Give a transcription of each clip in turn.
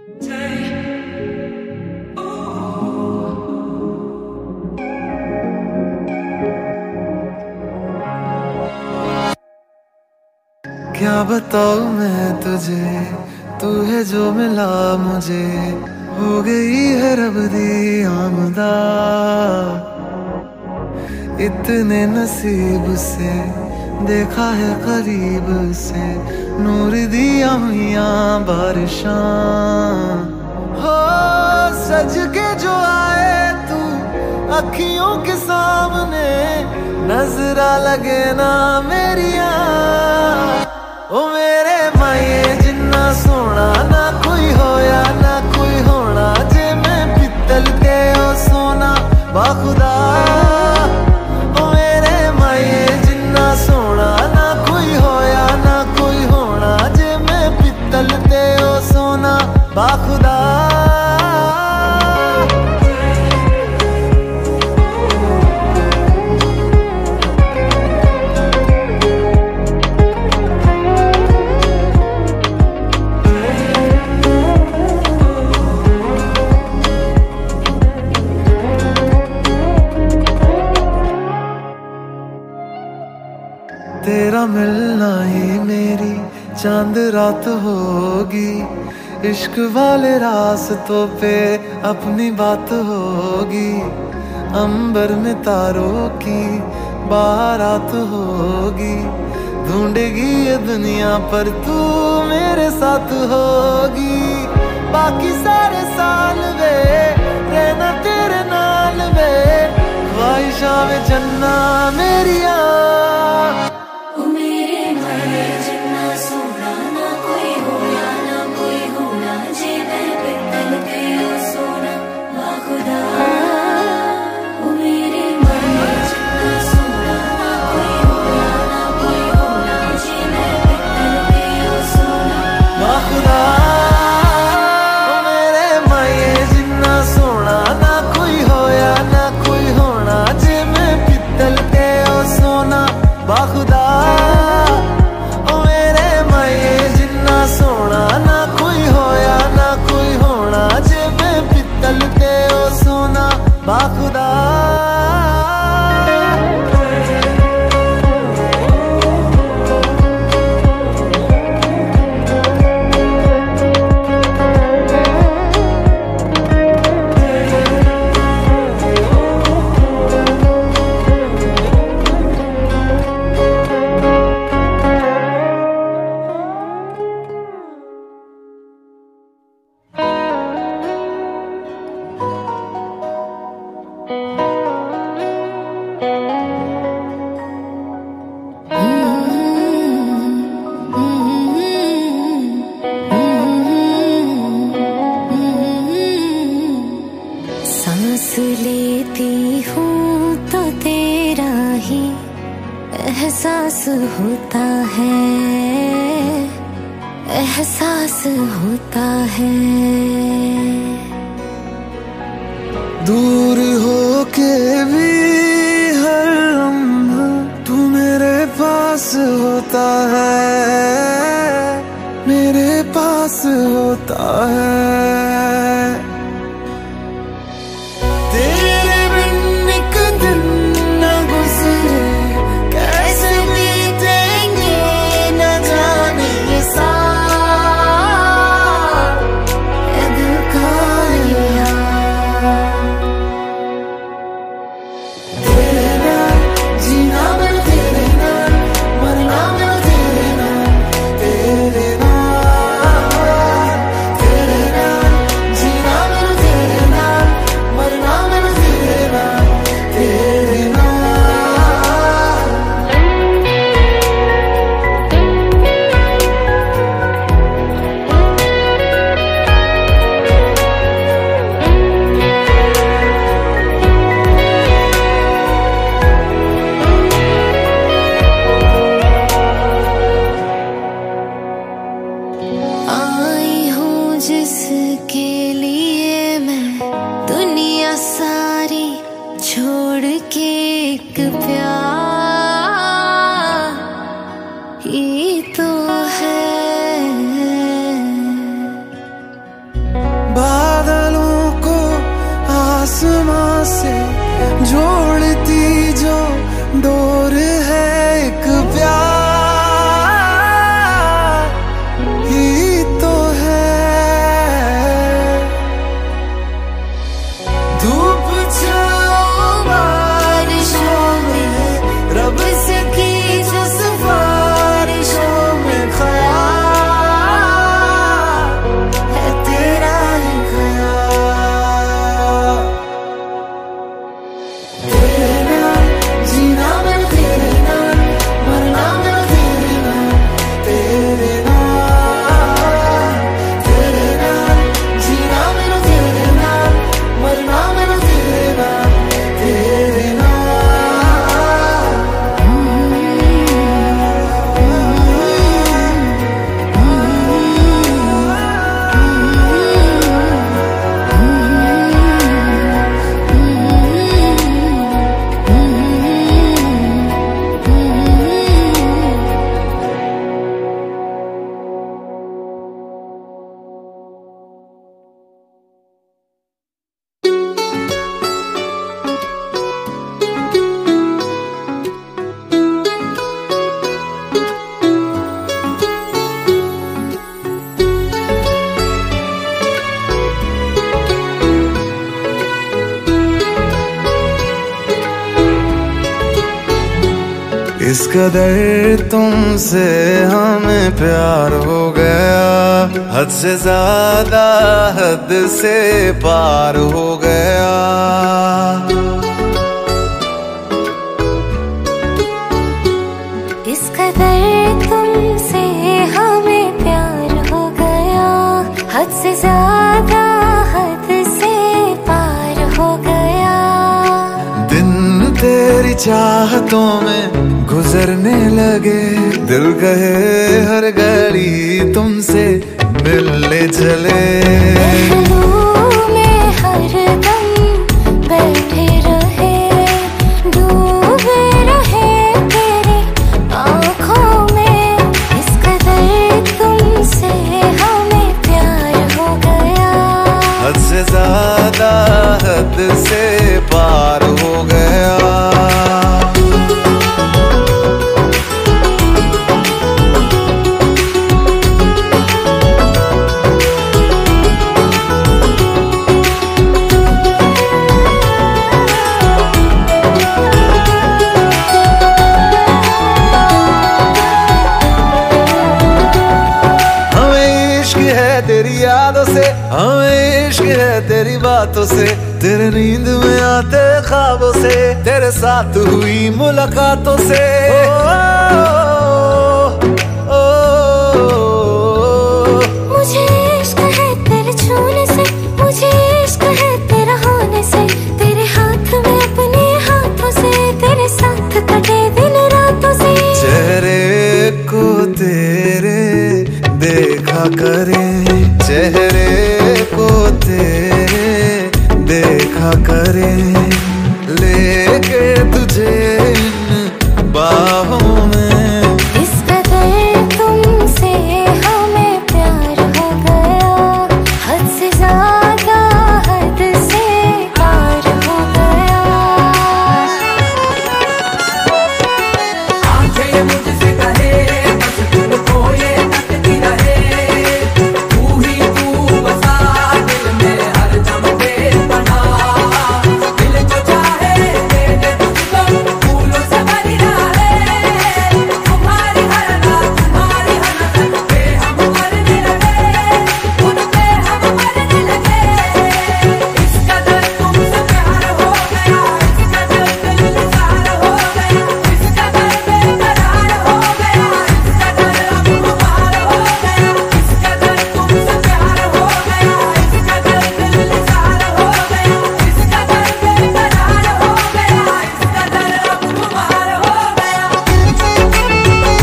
क्या बताऊं मैं तुझे, तू है जो मिला मुझे, हो गई है रब दी आमदा। इतने नसीब से देखा है करीब से, नूर दिया हुआ बारिशां। हो सज के जो आए तू अखियों के सामने, नजरा लगे ना मेरिया। ओ मेरे माये जिन्ना सोना ना कोई होया ना कोई होना, जे मैं पित्तल ते ओ सोना बाखुदा। ओ मेरे माये जिन्ना सोना ना कोई होया ना कोई होना, जे मैं पित्तल ते ओ सोना बाखुदा। तेरा मिलना ही मेरी चांद रात होगी, इश्क वाले रास्तों पे अपनी बात होगी। अंबर में तारों की बारात होगी, ढूंढेगी ये दुनिया पर तू मेरे साथ होगी। बाकी सारे साल वे रहना तेरे नाल वे, ख्वाहिशां वे जन्ना मेरिया। बाखुदा ओ मेरे माये जिन्ना सोना ना कोई होया ना कोई होना, जे मैं पित्तल ते ओ सोना बाखुदा। लेती हूँ तो तेरा ही एहसास होता है, एहसास होता है। दूर होके भी हर लम्हा तू मेरे पास होता है, मेरे पास होता है। तेरे बिन एक दिन न गुजरे, कैसे बीतेंगे न जाने ये साल, ये दिल का ये हाल। तेरे नाल जीना मैं तेरे नाल, मरना मैं तेरे नाल, तेरे नाल, तेरे नाल जीना मैं तेरे नाल, मरना मैं तेरे नाल, तेरे नाल। आई हूँ जिसके लिए मैं दुनिया सारी छोड़ के, एक प्यार ही तो है। इस कदर तुमसे हमें प्यार हो गया, हद से ज्यादा हद से पार हो गया। इस कदर तुमसे हमें प्यार हो गया, हद से ज्यादा हद से पार हो गया। दिन तेरी चाहतों में गुजरने लगे, दिल कहे हर घड़ी तुमसे मिलने चले। में हर दम बैठे रहे, डूबे रहे तेरी आँखों में। इस कदर तुमसे हमें प्यार हो गया, हद से ज्यादा हद से पार हो गया। तेरी यादों से हमें इश्क है, तेरी बातों से, तेरे नींद में आते ख्वाबों से, तेरे साथ हुई मुलाकातों से। मुझे इश्क है तेरे छूने से, मुझे इश्क है तेरा होने से, तेरे हाथ में अपने हाथों से, तेरे साथ कटे दिन रातों से। चेहरे को तेरे देखा करे, चेहरे को तेरे देखा करे, लेके तुझे इन बाहों में। इस कदर तुमसे हमें प्यार हो गया, हद से ज्यादा हद से पार हो गया। आंखें मुझसे कहे बस तुमको ये तकती रहे, तू ही तू बसा दिल में हर दम बेपना। दिल जो चाहे दे दे तुझको, फूलों से भरी रहे, तुम्हारी हर रात तुम्हारी हर नजर पे हम मरने लगे, उन पे हम मरने लगे। इस कदर तुमसे प्यार हो गया, इस कदर दिल निसार हो गया, इस कदर बेकरार हो गया, इस कदर अब खुमार हो गया। इस कदर तुमसे प्यार हो गया, इस कदर दिल निसार हो गया, इस कदर बेकरार हो गया, इस कदर अब खुमार हो गया।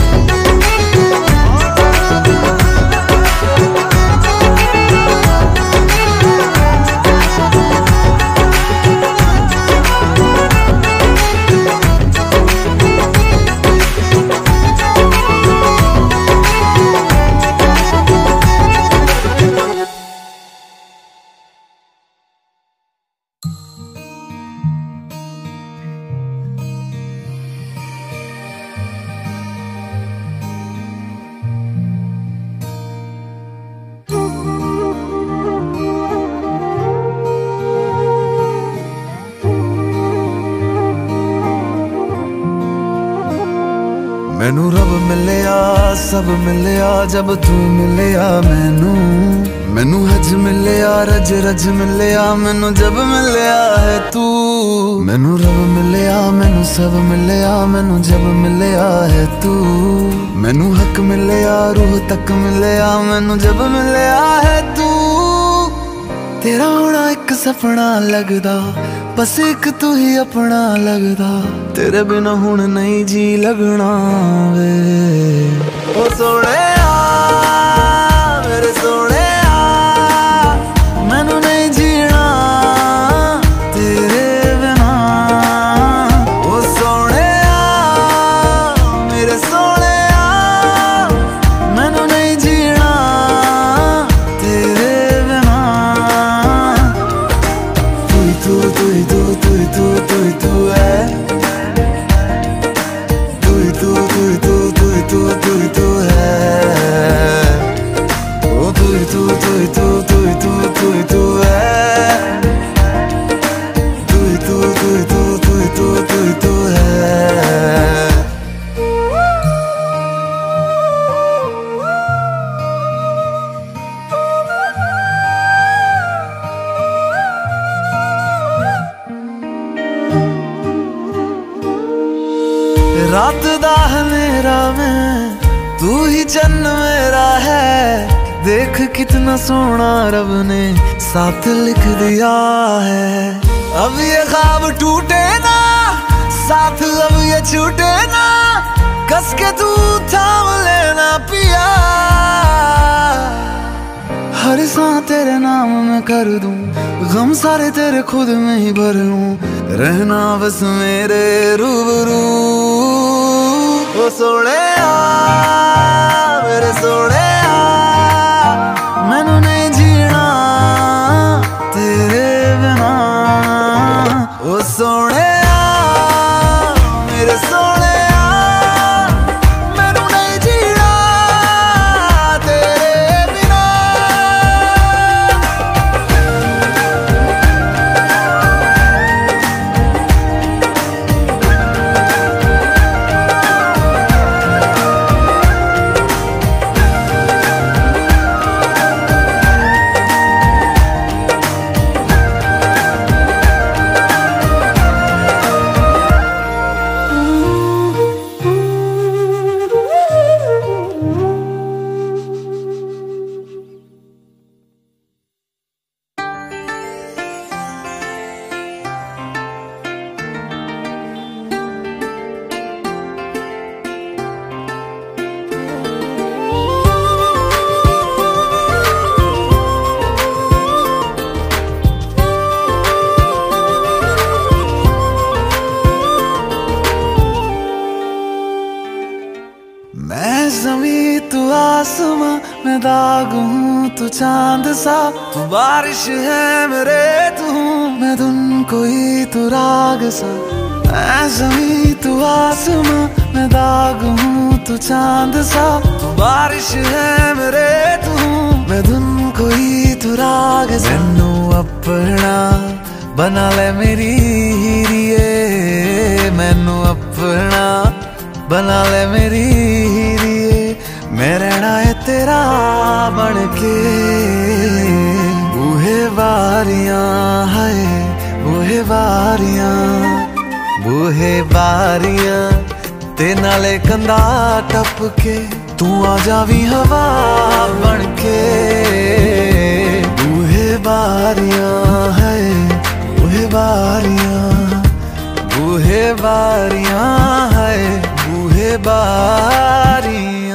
मैनू रब मिलिया, सब मिलिया जब तू मिलिया मैनू। मैनू हज मिलिया, रज रज मिलिया मैनू जब मिलिया है तू। मैनू रब मिलिया, मैनू सब मिलिया मैनू जब मिलिया है तू। मैनू हक मिलिया, रूह तक मिलिया मैनू जब मिलिया है तू। तेरा होना एक सपना लगदा, बस एक तू ही अपना लगदा। तेरे बिना हुण नहीं जी लगना वे। ओ सोहणिया मेरे सोहणिया, मैनू नहीं जीना तेरे बिना। ओ सोहणिया मेरे सोहणिया, मैनू नहीं जीना तेरे बिना। तू तू तू तू तू तू तू है, तू तू तू तू तू तू तू तू है। रात दा हनेरा में तू ही चन्न मेरा है। देख कितना सोना रब ने साथ लिख दिया है। अब ये ख्वाब टूटे ना, साथ अब ये छूटे ना, कस के तू थाम लेना पिया। हर सांस तेरे नाम में कर दूं, गम सारे तेरे खुद में ही भर लूं, रहना बस मेरे रूबरू। ओ सोने मेरे सोने मैनू नहीं जीना तेरे बिना। ओ सोने मेरे सोने मैनू नहीं जीना तेरे बिना। मैं ज़मीं तू आसमां, मैं दाग हूँ तू चांद सा। तू बारिश है मेरे तू हूँ मैं धुन कोई तू राग सा। मैं ज़मीं तू आसमां, मैं दाग हूँ तू चांद सा। तू बारिश है मेरे तू हूँ मैं धुन कोई तू राग सा। मैनू अपना बना ले मेरी हीरिए, मैनू अपना बना ले मेरी हीरिए। मैं रहना है तेरा बन के। बूहे बारियां है बूहे बारियां, बूहे बारियां ते नाले कंधा टप के तू आ जावी हवा बन के। बूहे बारियां है बूहे बारियां, बूहे बारियां है बूहे बारियां।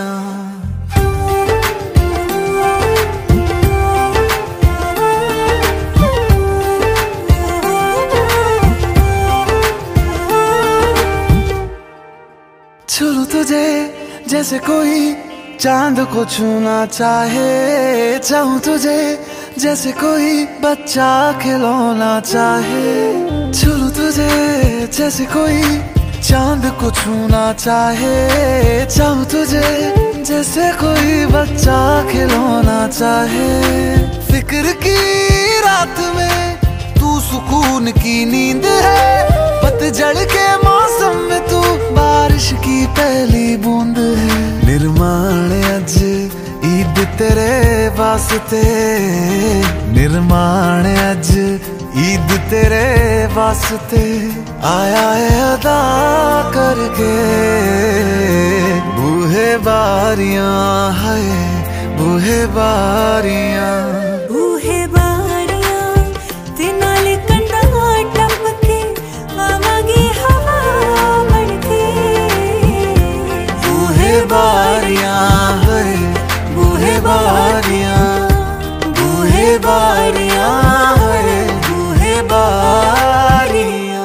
छू तुझे जैसे कोई चांद को छूना चाहे, चाहूं तुझे जैसे कोई बच्चा खिलौना चाहे। छू तुझे जैसे कोई चांद को छूना चाहे, चाहूं तुझे जैसे कोई बच्चा खिलौना चाहे। फिक्र की रात में तू सुकून की नींद है, पतझड़ के मौसम में तू बारिश की पहली बूंद है। निर्माण अज ईद तेरे वास्ते, निर्माण अज ईद तेरे वास्ते आया है अदा करके। बूहे बारियां है बूहे बारियां, बूहे बारियां ते नाले कंधा टपके आवागी हवा बनके। बूहे बारियां है बूहे बारियां, बूहे बारियां है बूहे बारियां।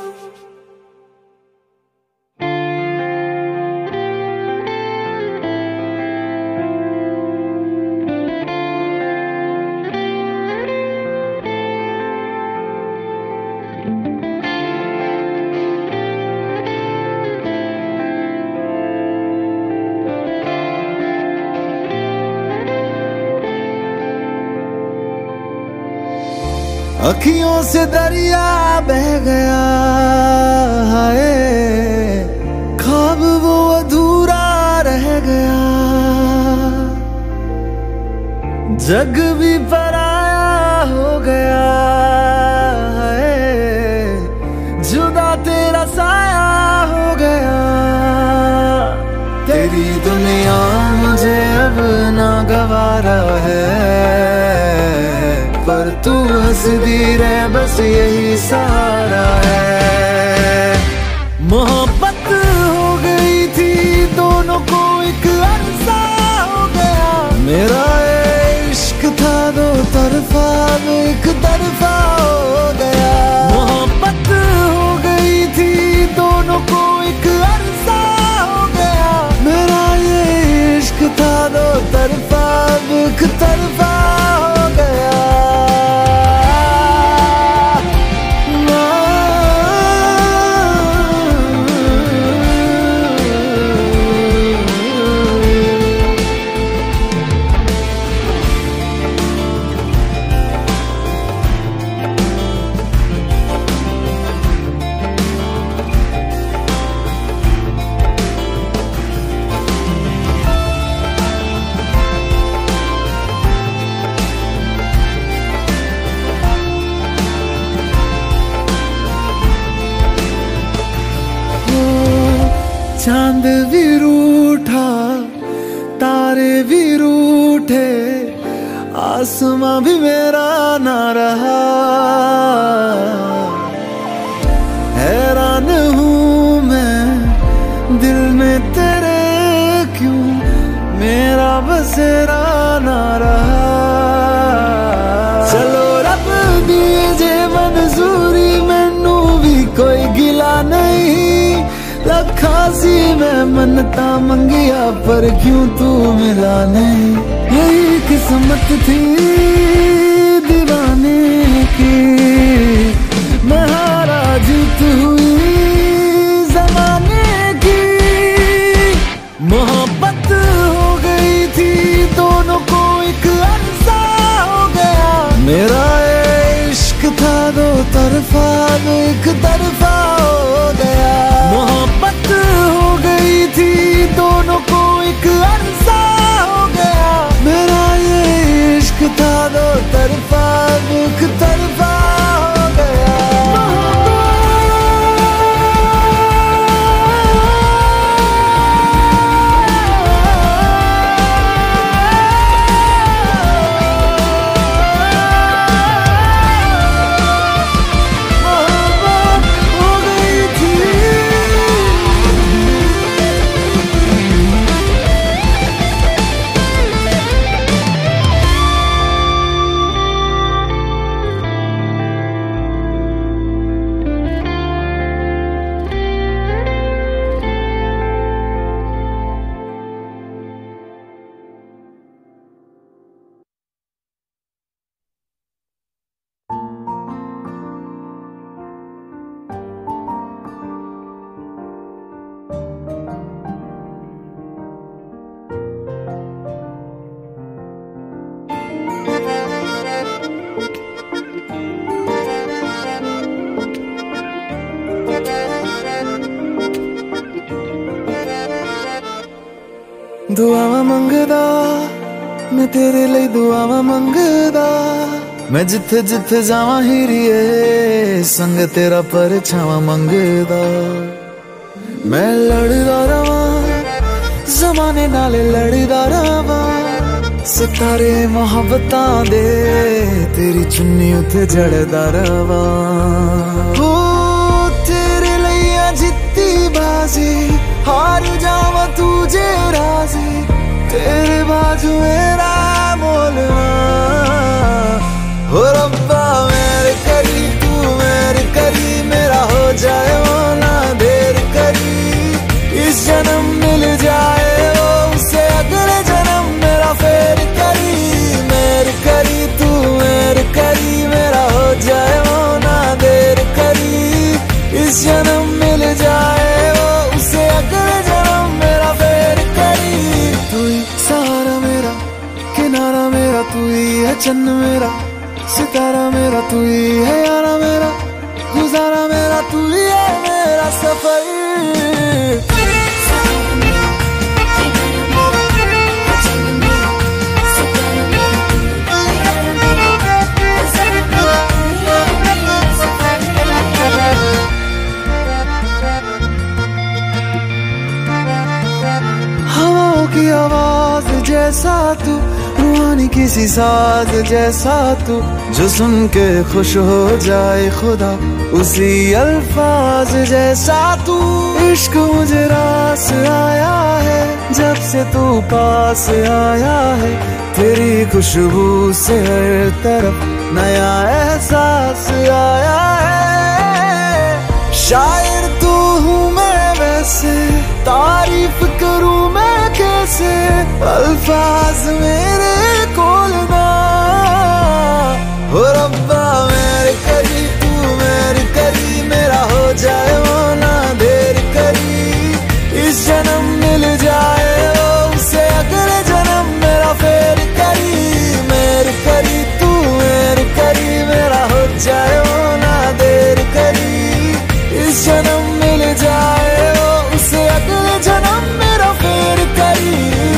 अखियों से दरिया बह गया है, ख्वाब वो अधूरा रह गया। जग भी पराया हो गया है, जुदा तेरा साया हो गया। हंसदी रहे बस यही सहारा है। मोहब्बत हो गई थी दोनों को एक अरसा हो गया, मेरा इश्क था दो तरफा एक तरफा हो गया। मोहब्बत हो गई थी दोनों को एक अरसा हो गया, मेरा ये इश्क था दो तरफा एक तरफा हो गया। चांद भी रूठा तारे भी रूठे, आसमां भी मेरा ना रहा। हैरान हूँ मैं दिल में तेरे क्यों मेरा बसेरा ना रहा। चलो रब दीजे मंजूरी मैनू भी कोई गिला नहीं, लखासी मैं मनता मंगिया पर क्यों तू मिला नहीं। यही किस्मत थी दीवाने की, मैं हारा जीत हुई जमाने की। मोहब्बत हो गई थी दोनों को एक अरसा हो गया, मेरा इश्क था दो तरफा एक तरफा हो गया। मोहब्बत हो गई थी दोनों को एक अरसा हो गया, मेरा ये इश्क था दो तरफा एक तरफा हो गया। दुआवां मंगदा मैं तेरे लिए दुआवां मंगदा, मैं जिथे जिथे जावां हीरिए संग तेरा परछावां मंगदा। मैं लड़दा रवां जमाने नाले लड़दा रवां, सितारे मोहब्बतां दे तेरी चुन्नी उते जड़दा रवां। हो तेरे लिए जित्ती बाजी हार जावा तुझे राजी, तेरे बाजू मेरा मोलवा। हो रब्बा मेरे करी तू मेरे करी, मेरा हो जाए वो ना देर करी। इस जन्म मिल जाए वो उसे अगले जन्म मेरा फेर करी। मेरे करी तू मेरे करी, मेरा हो जाए वो ना देर करी। इस जन्म मिल जाए वो उसे अगले जन्म मेरा फेर करी। तू ही सहारा मेरा किनारा मेरा, तू ही है चन्न मेरा सितारा मेरा, तू ही है यारा मेरा गुजारा मेरा, तू ही है मेरा सफर। हवाओं की आवाज जैसा तू, रूहानी की किसी साज जैसा तू, जो सुन के खुश हो जाए खुदा, उसी अल्फाज जैसा तू। इश्क मुझे रास आया है जब से तू पास आया है, तेरी खुशबू से हर तरफ नया एहसास आया है। शायर तू हूँ मैं वैसे, तारीफ करूँ मैं कैसे, अल्फाज मेरे कोल ना हो। रब्बा मेरे करी तू मेरे करी, मेरा हो जाए वो ना देर करी। इस जन्म मिल जाए उसे अगले जन्म मेरा फेर करी। मेरे करी तू मेरे करी, मेरा हो जाए वो ना देर करी। इस जन्म मिल जाए उसे अगले जन्म मेरा फेर करी।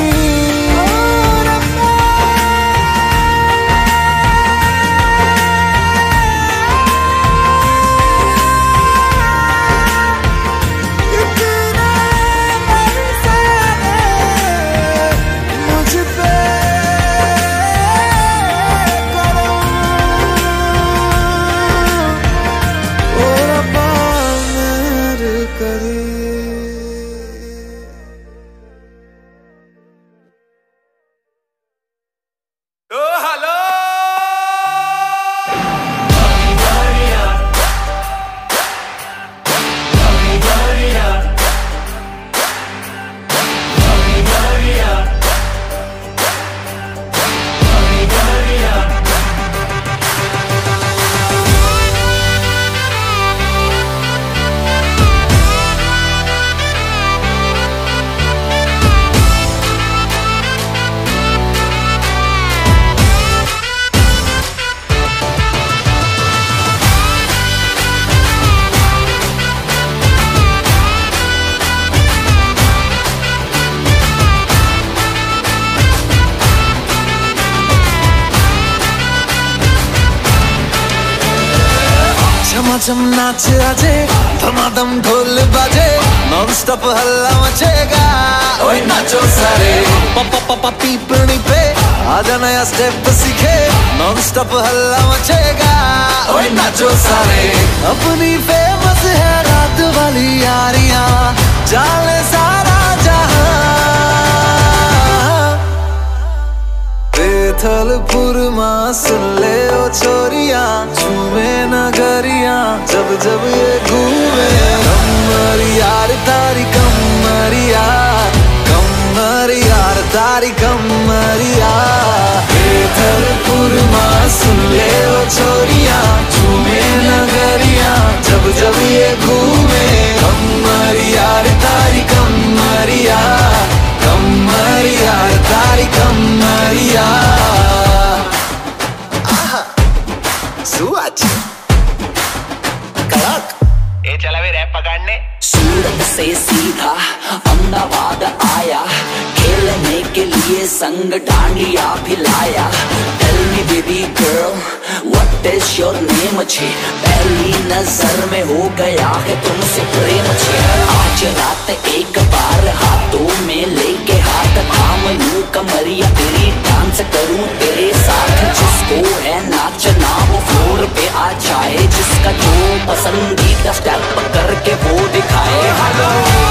झमाझम नाच आजे, धमाधम ढोल बाजे, नॉन स्टॉप हल्ला मचेगा। ओए नाचो सारे पापा पापा पीपनी पे, आजा नया स्टेप सीखे, नॉन स्टॉप हल्ला मचेगा। ओए नाचो सारे अपनी फेमस है रात वाली यारियां, जाले सारा जहां। बेथलपुर मां सुन ले ओ छोरियां, झूमे नगरियां जब जब ये घूमे। कमर यार तारी कमरिया, कमर यार तारी कमरिया। बेथलपुर मां सुन ले ओ छोरियां, झूमे नगरियां जब जब ये घूमे। कमर यार तारी कमरिया, कमर यार तारी कमरिया। सुआच कड़क ए चला वे रैप पकड़ने। सूरत से सीधा अहमदाबाद आया, खेलने के लिए संग डांडिया भी लाया। Tell me baby girl, what is your name छे? पहली नजर में हो गया है तुमसे प्रेम छे। आज रात एक बार हाथों में लेके हाथ थाम लूं कमरिया तेरी, डांस करूं तेरे साथ। जिसको है नाचना वो फ्लोर पे आ जाए, जिसका जो पसंदीदा स्टेप करके वो दिखाए। हेलो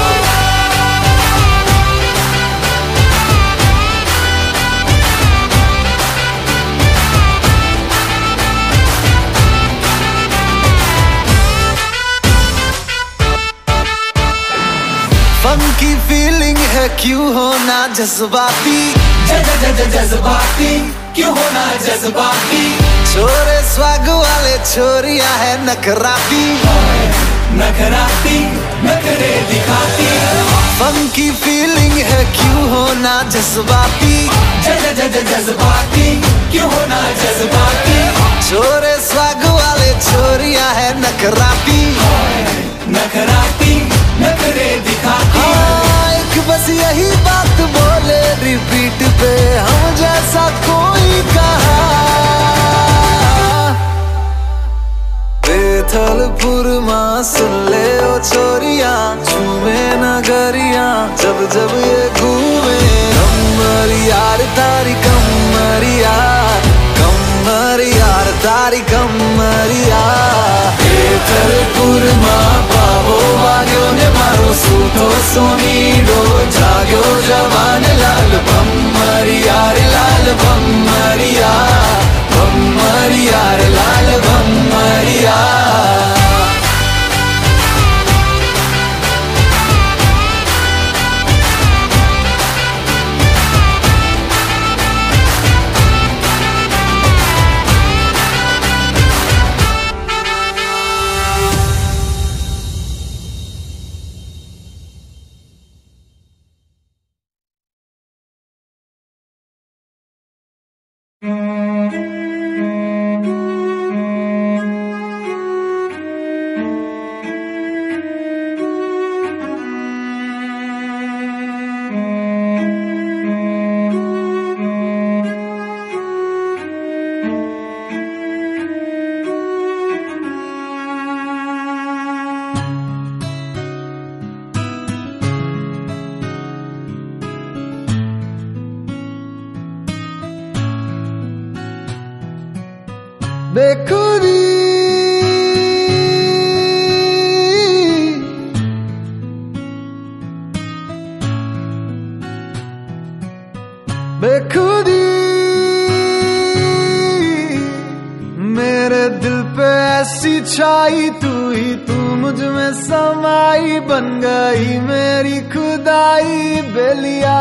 फंकी फीलिंग है क्यों होना जज्बाती, जज्बाती क्यों होना जज्बाती। छोरे स्वाग वाले छोरियां है नखराती, नखराती नखरे दिखाती। फंकी फीलिंग है क्यों होना जज्बाती, जज्बाती क्यों होना जज्बाती। छोरे स्वाग वाले छोरियां है नखराती, नखराती नखरे दिखाती। हाँ एक बस यही बात बोले रिपीट पे, हम जैसा कोई कहा। बेथलपुर मां सुन ले ओ छोरियां, झूमे नगरियां जब जब ये घूमे। कमर यार तारी कमरिया, तारी कमरिया चल कुरमा पावो वाग्यो ने मारो सूठो सोनीडो जाग्यो जवान लाल भम्मरिया रे लाल भम्मरिया भम्मरिया रे लाल भम्मरिया बेखुदी बेखुदी मेरे दिल पे ऐसी छाई तू ही तू मुझ में समाई बन गई मेरी खुदाई बेलिया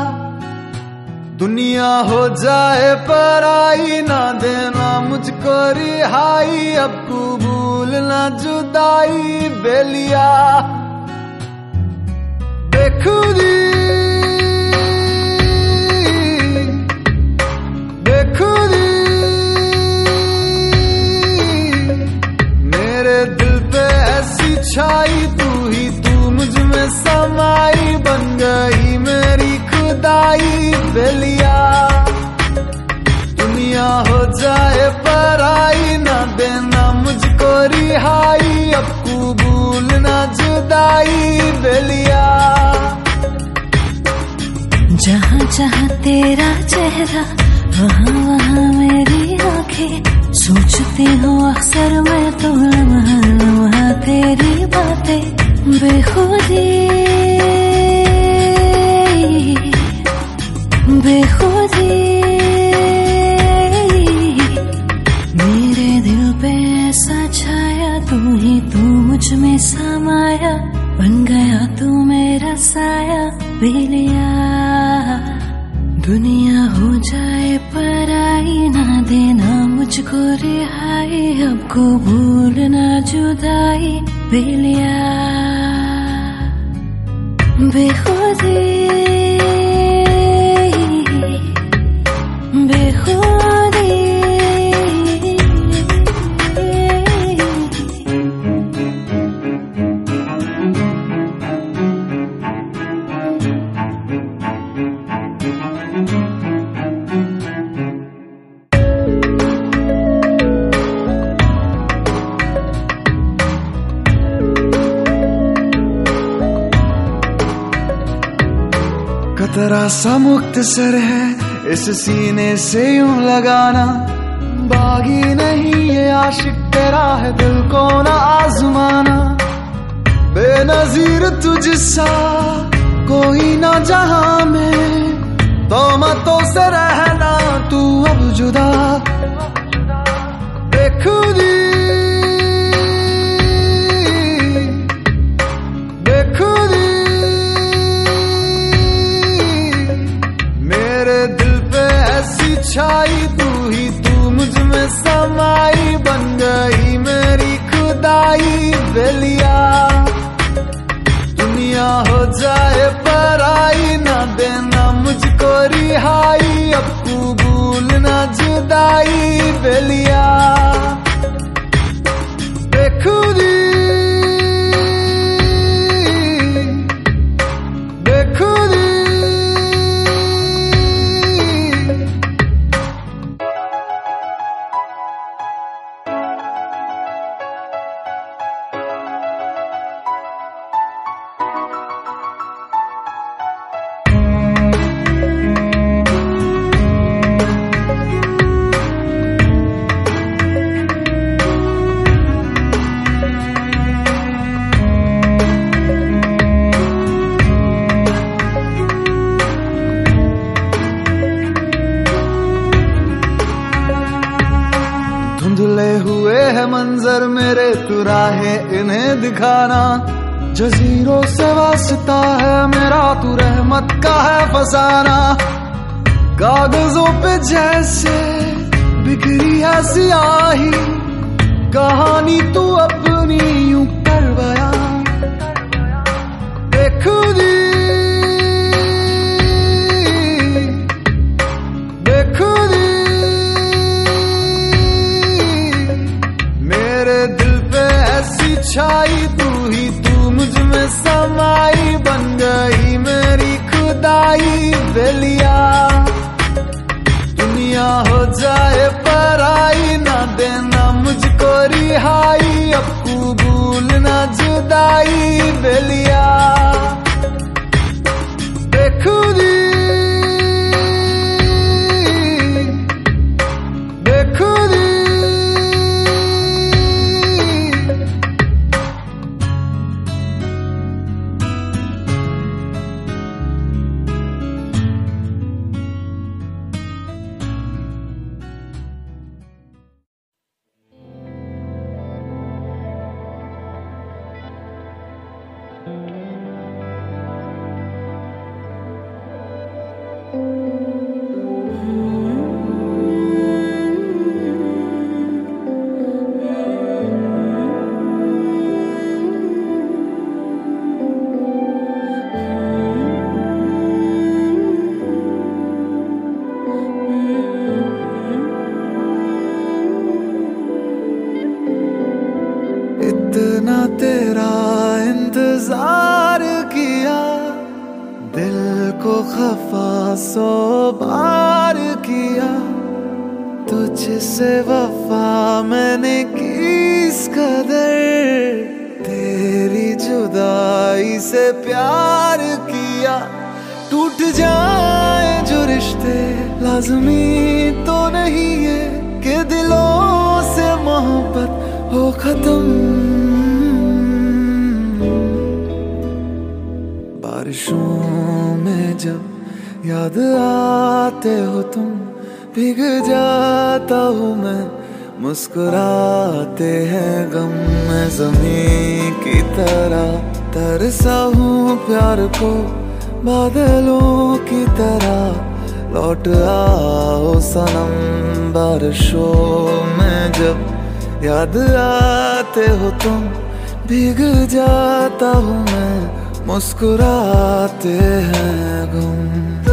दुनिया हो जाए पराई ना देना मुझको रिहाई अब कबूल ना जुदाई बेलिया बेखुदी बेखुदी मेरे दिल पे ऐसी छाई तू ही तू मुझ में समाई बन गई मेरी खुदाई बेलिया दुनिया हो जाए पराई ना देना मुझको रिहाई अब कबूल ना जुदाई बेलिया जहाँ जहाँ तेरा चेहरा वहाँ वहाँ मेरी आंखें सोचती हूँ अक्सर मैं तो लम्हा लम्हा तेरी बातें बेखुदी बेखुदी मेरे दिल पे ऐसा छाया तू ही तू मुझ में समाया बन गया तू मेरा साया बेलिया दुनिया हो जाए पराई ना देना मुझको रिहाई अब कबूल ना जुदाई बेलिया बेखुदी बेखुदी कतरा सा मुक्त सर है इस सीने से यूं लगाना बागी नहीं ये आशिक तेरा है दिल को ना आजमाना बेनजीर तुझसा कोई ना जहां में तोहमतों से रहना तू अब जुदा बेखुदी बेखुदी मेरे दिल पे ऐसी छाई तू ही तू मुझ में समाई बन गई मेरी खुदाई बेलिया दुनिया हो जाए पराई ना देना मुझको रिहाई अब कबूल ना जुदाई बेलिया बेखुदी बेखुदी धुंधले हुए है मंजर मेरे, तू राहे इन्हें दिखाना। जजीरों से वास्ता है मेरा, तू रहमत का है फसाना। कागजों पे जैसे बिखरी है सियाही, कहानी तू अपनी यूं कर बयां। बेखुदी बेखुदी मेरे दिल पे ऐसी छाई, तू ही तू मुझ में समाई। बन गई मेरी खुदाई बेलिया, दुनिया हो जाए पराई, ना देना मुझको रिहाई। अब कबूल ना जुदाई बेलिया। बेखुदी बेखुदी इतना तेरा इंतजार किया, दिल को खफा सौ बार किया। तुझसे वफा मैंने की इस कदर, तेरी जुदाई से प्यार किया। टूट जाए जो रिश्ते लाज़मी तो नहीं है कि दिलों से मोहब्बत हो खत्म। बारिशों में जब याद आते हो तुम, भीग जाता हूँ मैं, मुस्कुराते हैं गम में ज़मीं की तरह। तरसा हूँ प्यार को बादलों की तरह, लौट आओ सनम। बारिशों में जब याद आते हो तुम, भीग जाता हूँ मैं, मुस्कुराते हैं गम।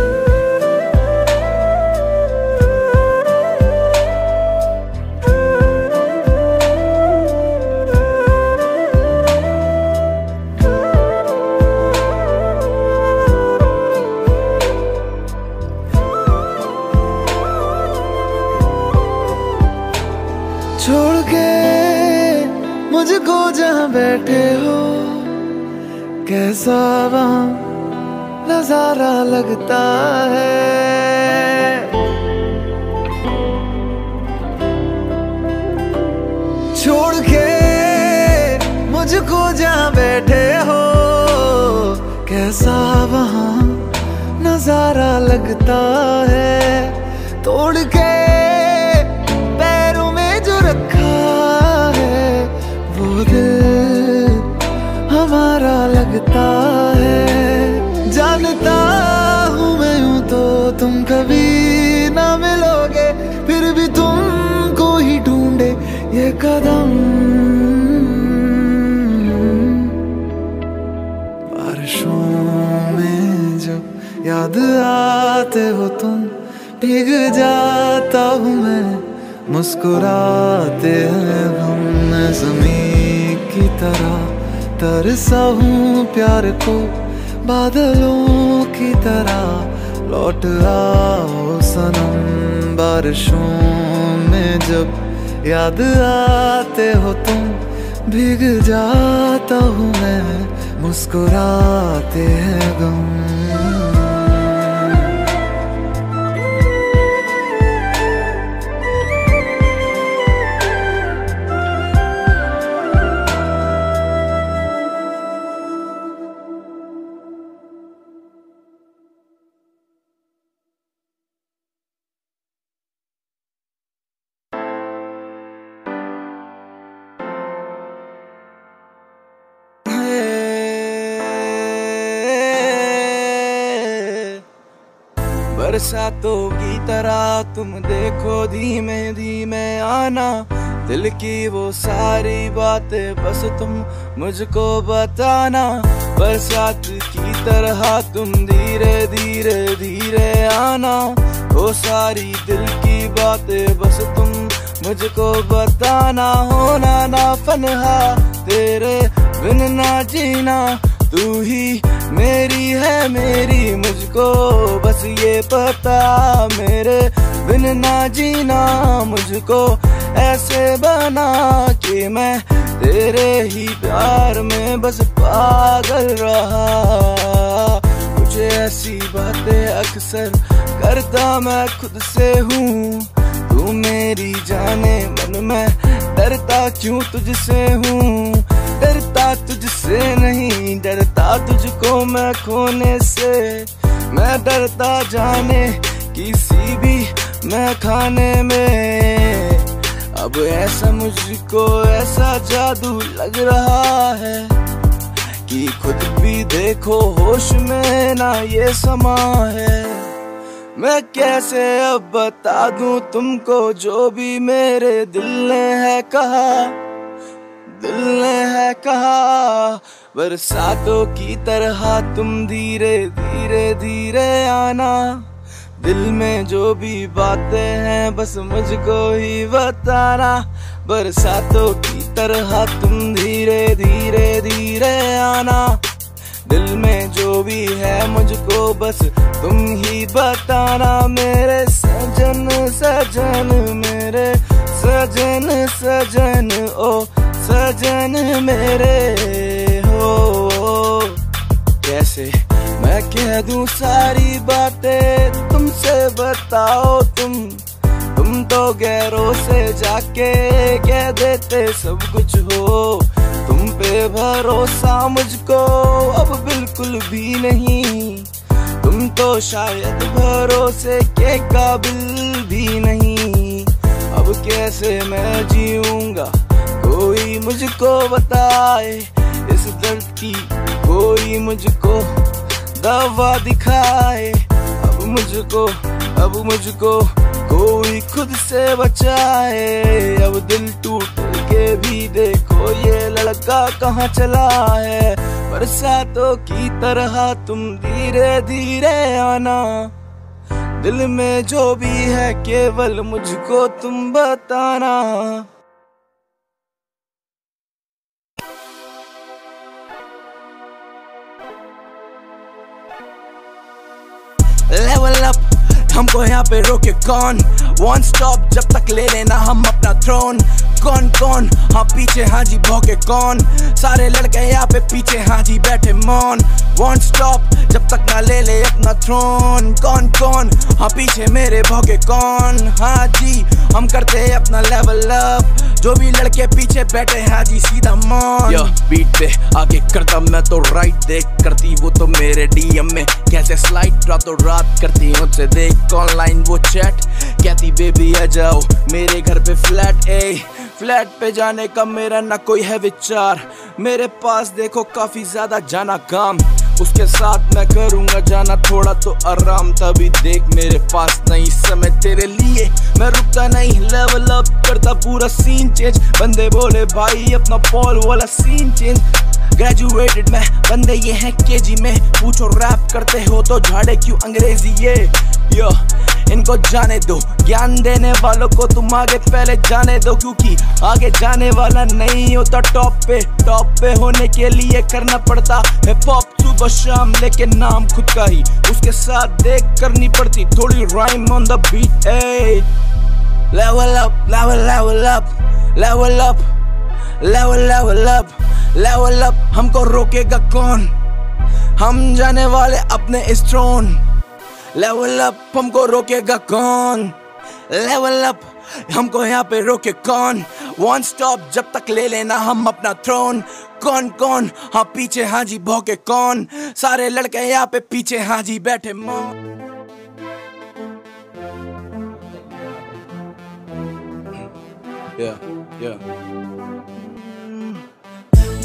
छोड़ के मुझको जहाँ बैठे हो, कैसा वहाँ नजारा लगता है। छोड़ के मुझको जहाँ बैठे हो, कैसा वहाँ नजारा लगता है। तोड़ के पैरों में जो रखा है, वो दिल हमारा लगता है। जानता हूँ मैं यूं तो तुम कभी ना मिलोगे, फिर भी तुमको ही ढूंढे ये कदम। बारिशों में जब याद आते हो तुम, भीग जाता हूँ मैं, मुस्कुराते हैं हम। मैं ज़मीं की तरह तरसा हूँ प्यार को बादलों की तरह, लौट आओ सनम। बारिशों में जब याद आते हो तुम, भीग जाता हूँ मैं, मुस्कुराते हैं गम। बरसातों की तरह तुम देखो धीमे धीमे आना, दिल की वो सारी बातें बस तुम मुझको बताना। बरसात की तरह तुम धीरे धीरे धीरे आना, वो सारी दिल की बातें बस तुम मुझको बताना। होना ना फनहा तेरे बिन ना जीना, तू ही मेरी है मेरी मुझको बस ये पता। मेरे बिन ना जीना मुझको ऐसे बना कि मैं तेरे ही प्यार में बस पागल रहा। कुछ ऐसी बातें अक्सर करता मैं खुद से हूँ, तू मेरी जाने मन में डरता क्यों तुझसे हूँ। डरता तुझसे नहीं, डरता तुझको मैं खोने से। मैं डरता जाने किसी भी मैं खाने में। अब ऐसा मुझको ऐसा जादू लग रहा है कि खुद भी देखो होश में ना ये समा है। मैं कैसे अब बता दूं तुमको जो भी मेरे दिल ने है कहा, दिल ने है कहा। बरसातों की तरह तुम धीरे धीरे धीरे आना, दिल में जो भी बातें हैं बस मुझको ही बताना। बरसातों की तरह तुम धीरे धीरे धीरे आना, दिल में जो भी है मुझको बस तुम ही बताना। मेरे सजन सजन मेरे सजन सजन ओ सजन मेरे हो। कैसे मैं कह दूं सारी बातें तुमसे बताओ तुम तो गैरों से जाके कह देते सब कुछ हो। तुम पे भरोसा मुझको अब बिल्कुल भी नहीं, तुम तो शायद भरोसे के काबिल भी नहीं। अब कैसे मैं जीऊंगा कोई मुझको बताए, इस दर्द की कोई मुझको दवा दिखाए। अब मुझको कोई खुद से बचाए। अब दिल टूट के भी देखो ये लड़का कहाँ चला है। बरसातों की तरह तुम धीरे धीरे आना, दिल में जो भी है केवल मुझको तुम बताना। लेवल अप हमको यहाँ पे रोके कौन, वन स्टॉप जब तक ले लेना हम अपना थ्रोन। कौन कौन हाँ पीछे हाँ जी भौके कौन, सारे लड़के यहाँ पे पीछे हाँ जी बैठे मौन। वन स्टॉप जब तक ना ले ले अपना थ्रोन। कौन कौन हाँ पीछे मेरे भौके कौन, हाँ जी हम करते हैं अपना लेवल अप। जो भी लड़के पीछे बैठे हाँ जी सीधा मौन। यो बीट पे आगे करता मैं तो राइट, देख करती वो तो मेरे डीएम में कैसे स्लाइड। रातों रात करती मुझसे देख ऑनलाइन वो चैट, कहती बेबी आ जाओ मेरे घर पे फ्लैट। ए फ्लैट पे जाने का मेरा ना कोई है विचार, मेरे पास देखो काफी ज्यादा जाना काम। उसके साथ मैं करूंगा जाना थोड़ा तो आराम, तभी देख मेरे पास नहीं समय तेरे लिए। मैं रुकता नहीं लेवल अप करता पूरा सीन चेंज। बंदे बोले भाई अपना पॉल वाला सीन चेंज। ग्रेजुएटेड मैं बंदे ये हैं केजी में, पूछो रैप करते हो तो झाड़े क्यों अंग्रेजी ये। यो इनको जाने दो, ज्ञान देने वालों को तुम आगे पहले जाने दो, क्योंकि आगे जाने वाला नहीं होता टॉप पे। टॉप पे होने के लिए करना पड़ता है पॉप सुबह शाम, लेके नाम खुद का ही उसके साथ देख करनी पड़ती थोड़ी rhyme on the beat. A level up level level up level up level level up level up हमको रोकेगा कौन, हम जाने वाले अपने इस थ्रोन। लेवल अप हमको रोकेगा कौन, लेवल अप हमको यहाँ पे रोके कौन। वन स्टॉप जब तक ले लेना हम अपना थ्रोन। कौन कौन हाँ पीछे हाँ जी भौके कौन, सारे लड़के यहाँ पे पीछे हाँ जी बैठे मौन।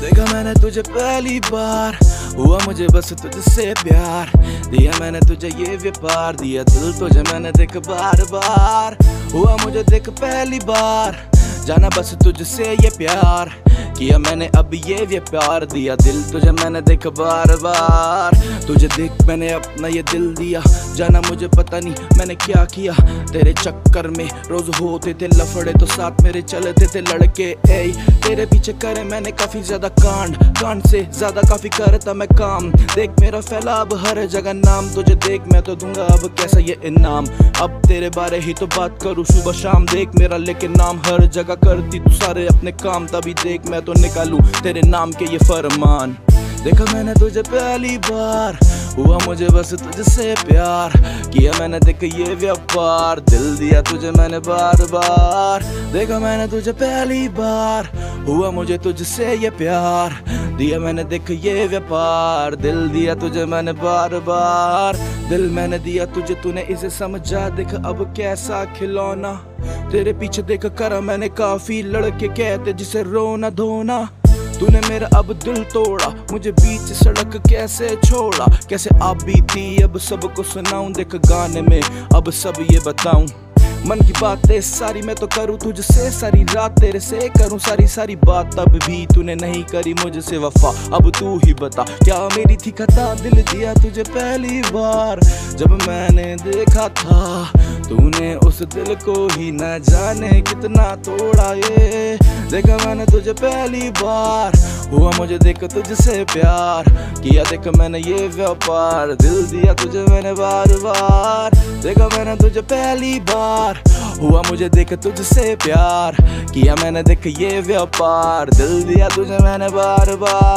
देखा मैंने तुझे पहली बार, हुआ मुझे बस तुझसे प्यार, दिया मैंने तुझे ये व्यापार, दिया दिल तुझे मैंने देख बार बार, हुआ मुझे देख पहली बार, जाना बस तुझसे ये प्यार, किया मैंने अब ये व्यापार, दिया दिल तुझे मैंने देख बार बार, तुझे देख मैंने अपना ये दिल दिया, जाना मुझे पता नहीं मैंने क्या किया, तेरे चक्कर में रोज होते थे लफड़े, तो साथ मेरे चलते थे लड़के, ए तेरे पीछे करे मैंने काफी ज्यादा कांड, कांड से ज्यादा काफी करता मैं काम, देख मेरा फैला अब हर जगह नाम, तुझे देख मैं तो दूंगा अब कैसा ये इनाम, अब तेरे बारे ही तो बात करूँ सुबह शाम, देख मेरा लेके नाम हर जगह करती तू सारे अपने काम, तभी देख मैं तो निकालूं तेरे नाम के ये फरमान, देखा मैंने तुझे पहली बार, हुआ मुझे बस तुझसे प्यार, किया मैंने देख ये व्यापार, दिल दिया तुझे मैंने बार बार, देखा मैंने तुझे पहली बार, हुआ मुझे तुझसे ये प्यार, दिया मैंने देख ये व्यापार, दिल दिया तुझे मैंने बार बार, दिल मैंने दिया तुझे तूने इसे समझा, देख अब कैसा खिलौना, तेरे पीछे देख करा मैंने काफी लड़के कहते जिसे रोना धोना, तूने मेरा अब दिल तोड़ा, मुझे बीच सड़क कैसे छोड़ा, कैसे आप बीती अब सबको सुनाऊं, देख गाने में अब सब ये बताऊं, मन की बातें सारी मैं तो करूँ तुझसे, सारी रात तेरे से करूँ सारी सारी बात, तब भी तूने नहीं करी मुझसे वफा, अब तू ही बता क्या मेरी थी खता, दिल दिया तुझे पहली बार, जब मैंने देखा था तूने उस दिल को ही न जाने कितना तोड़ा, ये देखा मैंने तुझे पहली बार, हुआ मुझे देख तुझसे प्यार, किया देख मैंने ये व्यापार, दिल दिया तुझे मैंने बार बार, देखा मैंने तुझे पहली बार, हुआ मुझे देख तुझसे प्यार, किया मैंने देख ये व्यापार, दिल दिया तुझे मैंने बार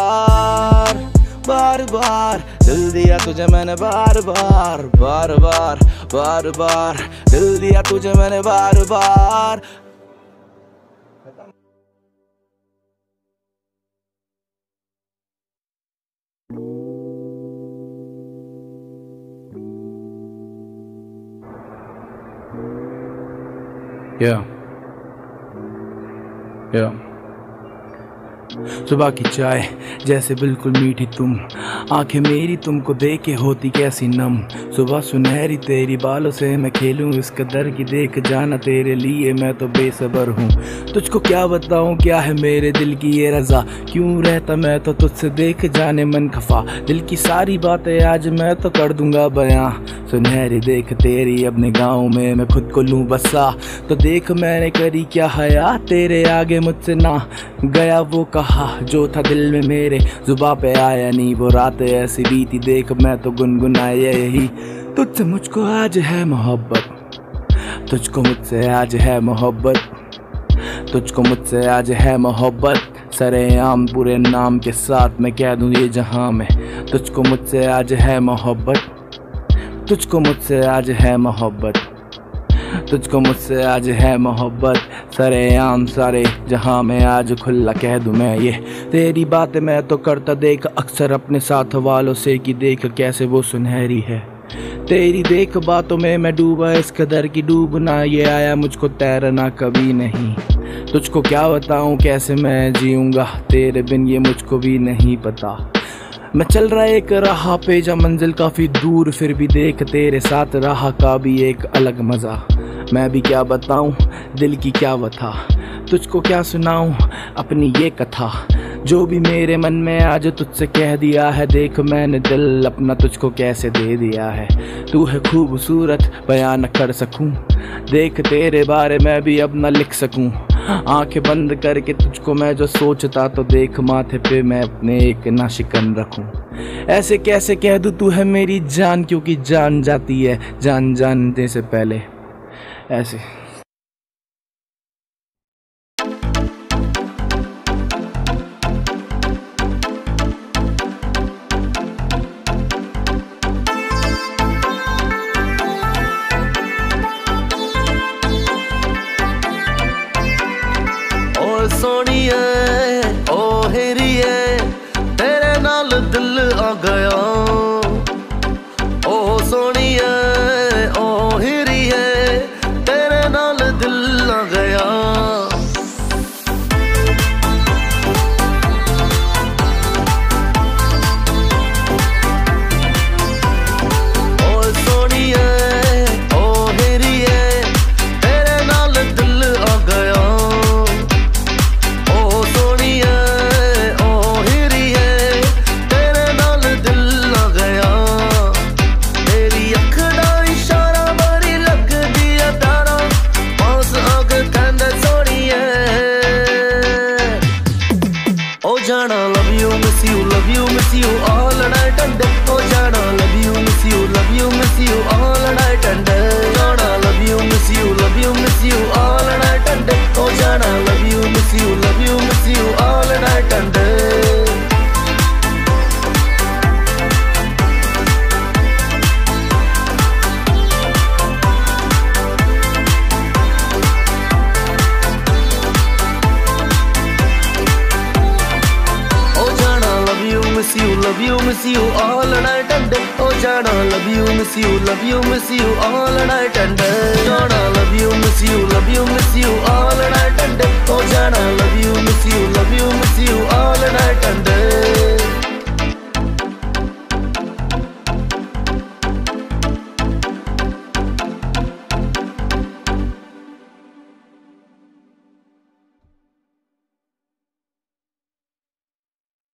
बार बार बार, दिल दिया तुझे मैंने बार बार बार बार बार बार, दिल दिया तुझे मैंने बार बार। सुबह की चाय जैसे बिल्कुल मीठी तुम, आंखें मेरी तुमको देखे होती कैसी नम, सुबह सुनहरी तेरी बालों से मैं खेलूं इस कदर की, देख जाना तेरे लिए मैं तो बेसब्र हूँ, तुझको क्या बताऊँ क्या है मेरे दिल की ये रजा, क्यों रहता मैं तो तुझसे देख जाने मन खफा, दिल की सारी बातें आज मैं तो कर दूंगा बयां, सुनहरी देख तेरी अपने गाँव में मैं खुद को लूँ बसा, तो देख मैंने करी क्या हया तेरे आगे मुझसे ना गया वो कहा जो था दिल में मेरे, जुबा पे आया नहीं वो रात ऐसी बीती, देख मैं तो गुनगुनाया यही, तुझसे मुझको आज है मोहब्बत, तुझको मुझसे आज है मोहब्बत, तुझको मुझसे आज है मोहब्बत, सरेआम पूरे नाम के साथ मैं कह दूं ये जहां में, तुझको मुझसे आज है मोहब्बत, तुझको मुझसे आज है मोहब्बत, तुझको मुझसे आज है मोहब्बत, सरेआम सारे जहां में आज खुला कह दूं मैं ये, तेरी बातें मैं तो करता देख अक्सर अपने साथ वालों से कि देख कैसे वो सुनहरी है, तेरी देख बातों में मैं डूबा इस कदर की डूबना ये आया मुझको तैरना कभी नहीं, तुझको क्या बताऊं कैसे मैं जीऊंगा तेरे बिन ये मुझको भी नहीं पता, मैं चल रहा एक राह पे जा मंजिल काफ़ी दूर, फिर भी देख तेरे साथ राह का भी एक अलग मज़ा, मैं भी क्या बताऊं दिल की क्या वथा, तुझको क्या सुनाऊं अपनी ये कथा, जो भी मेरे मन में आज तुझसे कह दिया है, देख मैंने दिल अपना तुझको कैसे दे दिया है, तू है खूबसूरत बयान न कर सकूं, देख तेरे बारे में भी अब न लिख सकूं, आंखें बंद करके तुझको मैं जो सोचता, तो देख माथे पे मैं अपने एक ना शिकन रखूं, ऐसे कैसे कह दूं तू है मेरी जान, क्योंकि जान जाती है जान जानने से पहले, ऐसे सोनिए ओ हेरिए तेरे नाल दिल आ गया, ओ सोनिए ओ हेरिए तेरे नाल दिल आ गया, you all night and day. Oh Jana, love you, miss you, love you, miss you all night and day. Jana, love you, miss you, love you, miss you all night and day. Oh Jana, love you, miss you, love you, miss you all night and day. Love you, miss you all night and day. Oh Jana, love you, miss you, love you, miss you all night and day. Jana, love you, miss you, love you, miss you all night and day. Oh Jana, love you, miss you, love you, miss you all night and day.